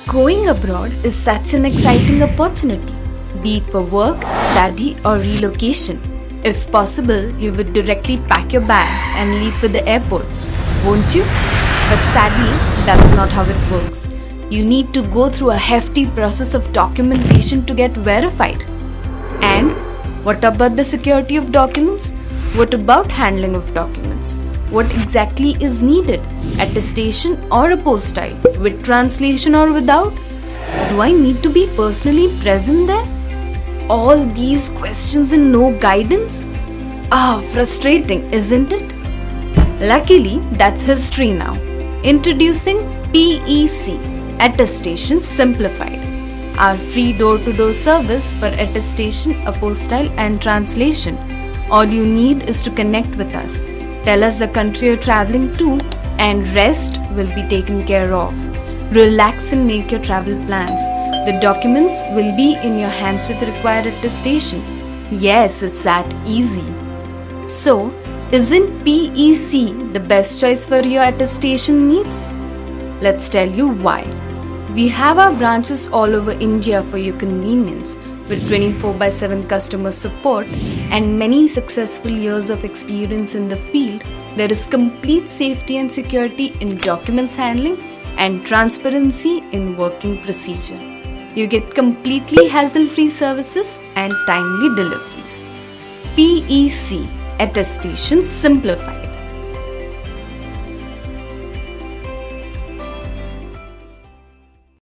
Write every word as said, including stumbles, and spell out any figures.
Going abroad is such an exciting opportunity, be it for work, study, or relocation. If possible, you would directly pack your bags and leave for the airport, won't you? But sadly, that's not how it works. You need to go through a hefty process of documentation to get verified. And what about the security of documents? What about handling of documents? What exactly is needed? Attestation or apostille? With translation or without? Do I need to be personally present there? All these questions and no guidance? Ah, frustrating, isn't it? Luckily, that's history now. Introducing P E C, Attestation Simplified, our free door-to-door service for attestation, apostille and translation. All you need is to connect with us. Tell us the country you're traveling to and rest will be taken care of. Relax and make your travel plans. The documents will be in your hands with the required attestation. Yes, it's that easy. So, isn't P E C the best choice for your attestation needs? Let's tell you why. We have our branches all over India for your convenience. With twenty-four by seven customer support and many successful years of experience in the field, there is complete safety and security in documents handling and transparency in working procedure. You get completely hassle-free services and timely deliveries. P E C, Attestation Simplified.